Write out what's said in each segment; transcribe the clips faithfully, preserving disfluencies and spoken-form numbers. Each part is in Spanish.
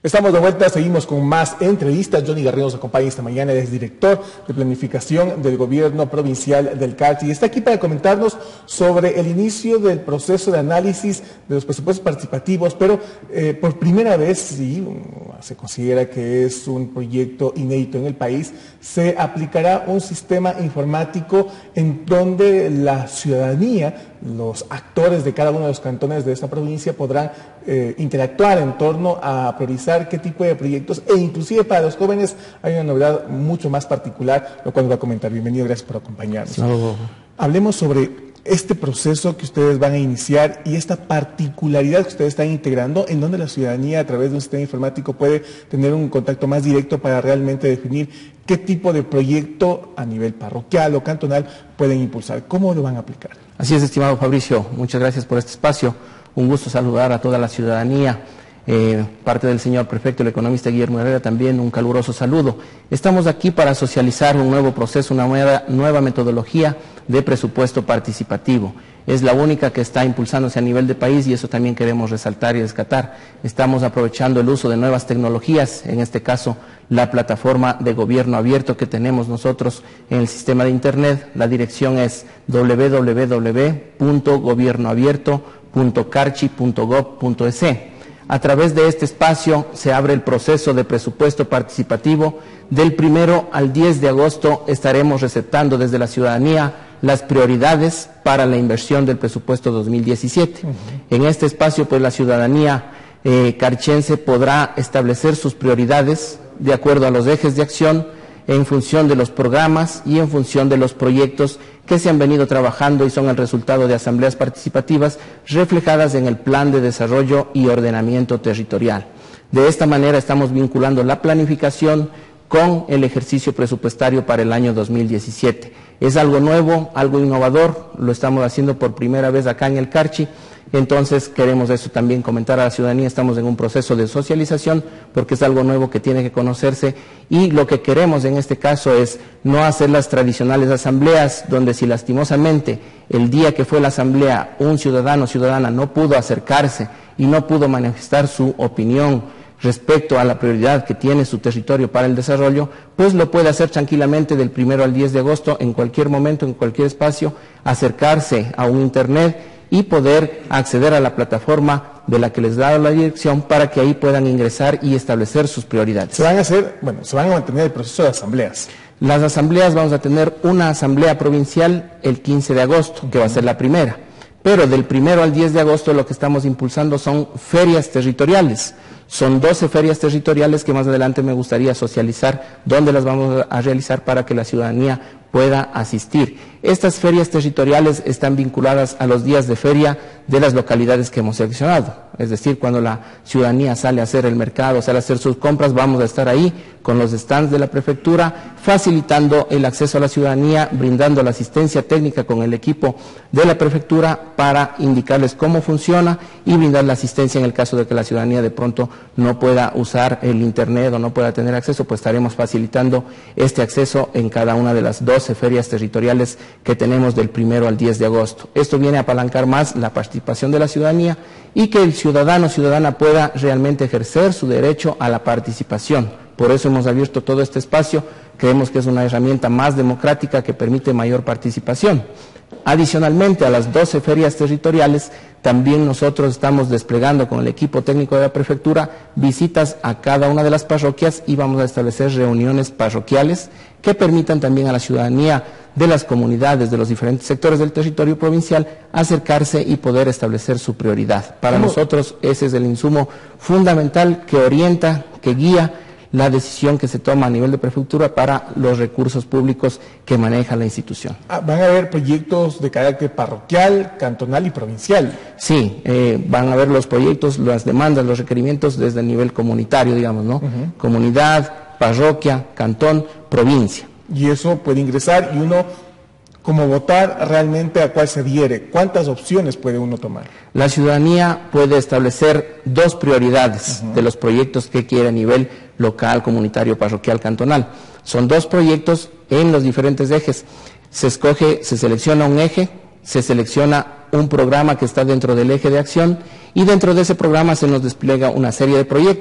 Estamos de vuelta, seguimos con más entrevistas. Johnny Garrido nos acompaña esta mañana, es director de planificación del gobierno provincial del Carchi y está aquí para comentarnos sobre el inicio del proceso de análisis de los presupuestos participativos, pero eh, por primera vez, sí, se considera que es un proyecto inédito en el país, se aplicará un sistema informático en donde la ciudadanía, los actores de cada uno de los cantones de esta provincia podrán eh, interactuar en torno a priorizar qué tipo de proyectos, e inclusive para los jóvenes hay una novedad mucho más particular, lo cual nos va a comentar. Bienvenido, gracias por acompañarnos. No. Hablemos sobre este proceso que ustedes van a iniciar y esta particularidad que ustedes están integrando, en donde la ciudadanía a través de un sistema informático puede tener un contacto más directo para realmente definir qué tipo de proyecto a nivel parroquial o cantonal pueden impulsar. ¿Cómo lo van a aplicar? Así es, estimado Fabricio, muchas gracias por este espacio. Un gusto saludar a toda la ciudadanía. Eh, parte del señor prefecto, el economista Guillermo Herrera, también un caluroso saludo. Estamos aquí para socializar un nuevo proceso, una nueva, nueva metodología de presupuesto participativo. Es la única que está impulsándose a nivel de país y eso también queremos resaltar y rescatar. Estamos aprovechando el uso de nuevas tecnologías, en este caso la plataforma de gobierno abierto que tenemos nosotros en el sistema de internet. La dirección es doble u doble u doble u punto gobierno abierto punto carchi punto gob punto es. A través de este espacio se abre el proceso de presupuesto participativo. Del primero al diez de agosto estaremos receptando desde la ciudadanía las prioridades para la inversión del presupuesto dos mil diecisiete. Uh-huh. En este espacio, pues la ciudadanía eh, carchense podrá establecer sus prioridades de acuerdo a los ejes de acción, en función de los programas y en función de los proyectos que se han venido trabajando y son el resultado de asambleas participativas reflejadas en el Plan de Desarrollo y Ordenamiento Territorial. De esta manera estamos vinculando la planificación con el ejercicio presupuestario para el año dos mil diecisiete. Es algo nuevo, algo innovador, lo estamos haciendo por primera vez acá en el Carchi. Entonces queremos eso también comentar a la ciudadanía. Estamos en un proceso de socialización porque es algo nuevo que tiene que conocerse y lo que queremos en este caso es no hacer las tradicionales asambleas donde si lastimosamente el día que fue la asamblea un ciudadano o ciudadana no pudo acercarse y no pudo manifestar su opinión respecto a la prioridad que tiene su territorio para el desarrollo, pues lo puede hacer tranquilamente del primero al diez de agosto, en cualquier momento, en cualquier espacio, acercarse a un internet y poder acceder a la plataforma de la que les da la dirección para que ahí puedan ingresar y establecer sus prioridades. Se van a hacer, bueno, se van a mantener el proceso de asambleas. Las asambleas, vamos a tener una asamblea provincial el quince de agosto, que va a ser la primera. Pero del primero al diez de agosto lo que estamos impulsando son ferias territoriales. Son doce ferias territoriales que más adelante me gustaría socializar dónde las vamos a realizar para que la ciudadanía pueda asistir. Estas ferias territoriales están vinculadas a los días de feria de las localidades que hemos seleccionado. Es decir, cuando la ciudadanía sale a hacer el mercado, sale a hacer sus compras, vamos a estar ahí con los stands de la prefectura, facilitando el acceso a la ciudadanía, brindando la asistencia técnica con el equipo de la prefectura para indicarles cómo funciona y brindar la asistencia en el caso de que la ciudadanía de pronto no pueda usar el internet o no pueda tener acceso, pues estaremos facilitando este acceso en cada una de las doce ferias territoriales que tenemos del primero al diez de agosto. Esto viene a apalancar más la participación de la ciudadanía y que el ciudadano o ciudadana pueda realmente ejercer su derecho a la participación. Por eso hemos abierto todo este espacio, creemos que es una herramienta más democrática que permite mayor participación. Adicionalmente a las doce ferias territoriales, también nosotros estamos desplegando con el equipo técnico de la prefectura visitas a cada una de las parroquias y vamos a establecer reuniones parroquiales que permitan también a la ciudadanía de las comunidades, de los diferentes sectores del territorio provincial, acercarse y poder establecer su prioridad. Para ¿Cómo? Nosotros ese es el insumo fundamental que orienta, que guía la decisión que se toma a nivel de prefectura para los recursos públicos que maneja la institución. Ah, ¿van a haber proyectos de carácter parroquial, cantonal y provincial? Sí, eh, van a haber los proyectos, las demandas, los requerimientos desde el nivel comunitario, digamos, ¿no? Uh-huh. Comunidad, parroquia, cantón, provincia. Y eso puede ingresar y uno, como votar realmente a cuál se adhiere, ¿cuántas opciones puede uno tomar? La ciudadanía puede establecer dos prioridades uh-huh. de los proyectos que quiere a nivel local, comunitario, parroquial, cantonal. Son dos proyectos en los diferentes ejes. Se escoge, se selecciona un eje, se selecciona un programa que está dentro del eje de acción y dentro de ese programa se nos despliega una serie de proyectos.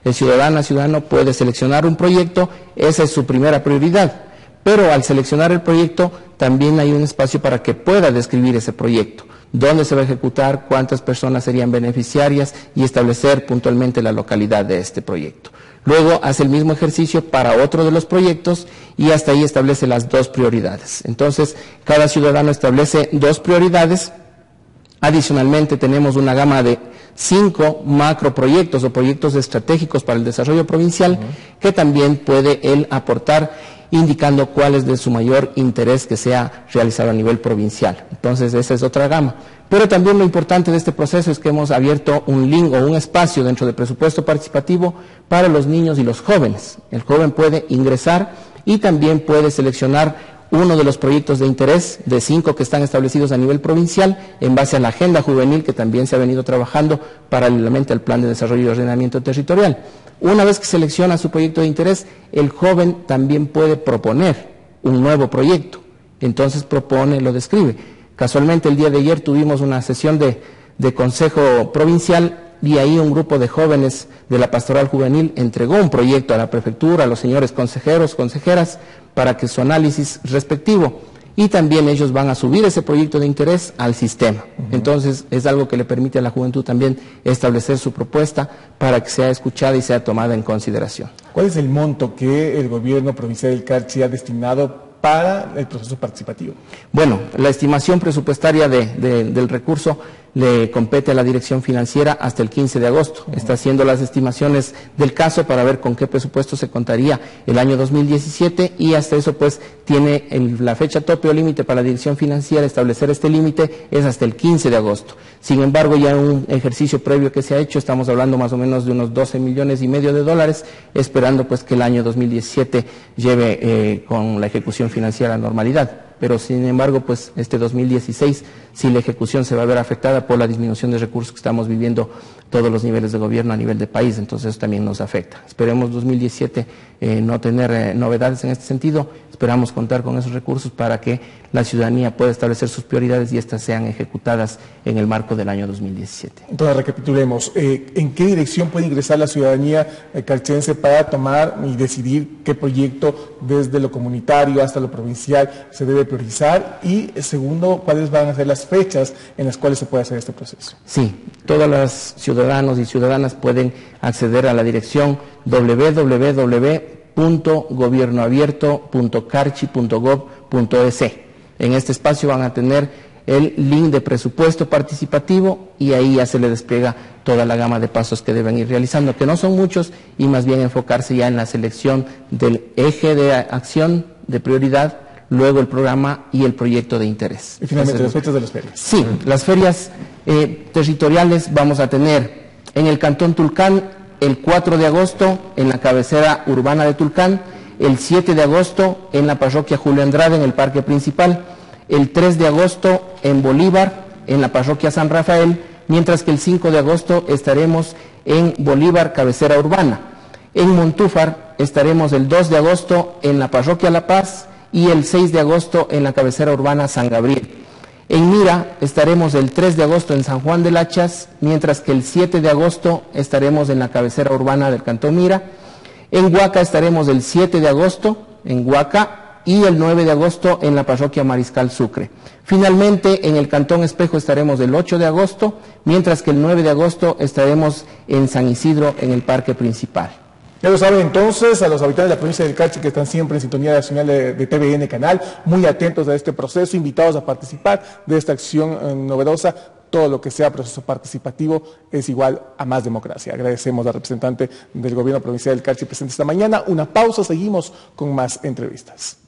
El ciudadano ciudadano puede seleccionar un proyecto, esa es su primera prioridad, pero al seleccionar el proyecto también hay un espacio para que pueda describir ese proyecto, dónde se va a ejecutar, cuántas personas serían beneficiarias y establecer puntualmente la localidad de este proyecto. Luego hace el mismo ejercicio para otro de los proyectos y hasta ahí establece las dos prioridades. Entonces, cada ciudadano establece dos prioridades. Adicionalmente, tenemos una gama de cinco macroproyectos o proyectos estratégicos para el desarrollo provincial uh-huh. que también puede él aportar, indicando cuál es de su mayor interés que sea realizado a nivel provincial. Entonces, esa es otra gama. Pero también lo importante de este proceso es que hemos abierto un link o un espacio dentro del presupuesto participativo para los niños y los jóvenes. El joven puede ingresar y también puede seleccionar uno de los proyectos de interés de cinco que están establecidos a nivel provincial en base a la agenda juvenil que también se ha venido trabajando paralelamente al plan de desarrollo y ordenamiento territorial. Una vez que selecciona su proyecto de interés, el joven también puede proponer un nuevo proyecto. Entonces propone, lo describe. Casualmente el día de ayer tuvimos una sesión de, de consejo provincial y ahí un grupo de jóvenes de la pastoral juvenil entregó un proyecto a la prefectura, a los señores consejeros, consejeras, para que su análisis respectivo, y también ellos van a subir ese proyecto de interés al sistema. Uh-huh. Entonces es algo que le permite a la juventud también establecer su propuesta para que sea escuchada y sea tomada en consideración. ¿Cuál es el monto que el gobierno provincial del Carchi ha destinado para el proceso participativo? Bueno, la estimación presupuestaria de, de, del recurso le compete a la Dirección Financiera hasta el quince de agosto. Uh-huh. Está haciendo las estimaciones del caso para ver con qué presupuesto se contaría el año dos mil diecisiete y hasta eso pues tiene el, la fecha tope o límite para la Dirección Financiera. Establecer este límite es hasta el quince de agosto. Sin embargo, ya un ejercicio previo que se ha hecho, estamos hablando más o menos de unos doce millones y medio de dólares, esperando pues que el año dos mil diecisiete lleve eh, con la ejecución financiera a normalidad. Pero sin embargo, pues este dos mil dieciséis, si la ejecución se va a ver afectada por la disminución de recursos que estamos viviendo todos los niveles de gobierno a nivel de país, entonces eso también nos afecta. Esperemos dos mil diecisiete eh, no tener eh, novedades en este sentido, esperamos contar con esos recursos para que la ciudadanía pueda establecer sus prioridades y estas sean ejecutadas en el marco del año dos mil diecisiete. Entonces recapitulemos, eh, ¿en qué dirección puede ingresar la ciudadanía eh, carchense para tomar y decidir qué proyecto desde lo comunitario hasta lo provincial se debe priorizar? Y segundo, ¿cuáles van a ser las fechas en las cuales se puede hacer este proceso? Sí, todos los ciudadanos y ciudadanas pueden acceder a la dirección doble u doble u doble u punto gobierno abierto punto carchi punto gob punto es. En este espacio van a tener el link de presupuesto participativo y ahí ya se le despliega toda la gama de pasos que deben ir realizando, que no son muchos, y más bien enfocarse ya en la selección del eje de acción, de prioridad, luego el programa y el proyecto de interés. Y finalmente, las fechas de las ferias. Sí, las ferias eh, territoriales vamos a tener en el Cantón Tulcán el cuatro de agosto en la cabecera urbana de Tulcán, el siete de agosto en la parroquia Julio Andrade en el parque principal, el tres de agosto en Bolívar en la parroquia San Rafael, mientras que el cinco de agosto estaremos en Bolívar, cabecera urbana. En Montúfar estaremos el dos de agosto en la parroquia La Paz y el seis de agosto en la cabecera urbana San Gabriel. En Mira estaremos el tres de agosto en San Juan de Lachas, mientras que el siete de agosto estaremos en la cabecera urbana del Cantón Mira. En Huaca estaremos el siete de agosto en Huaca y el nueve de agosto en la parroquia Mariscal Sucre. Finalmente, en el Cantón Espejo estaremos el ocho de agosto, mientras que el nueve de agosto estaremos en San Isidro en el parque principal. Ya lo saben entonces, a los habitantes de la provincia del Carchi que están siempre en sintonía nacional de, de T V N Canal, muy atentos a este proceso, invitados a participar de esta acción eh, novedosa. Todo lo que sea proceso participativo es igual a más democracia. Agradecemos al representante del gobierno provincial del Carchi presente esta mañana. Una pausa, seguimos con más entrevistas.